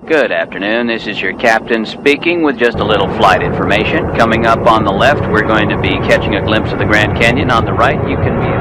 Good afternoon, this is your captain speaking with just a little flight information. Coming up on the left, we're going to be catching a glimpse of the Grand Canyon. On the right, you can be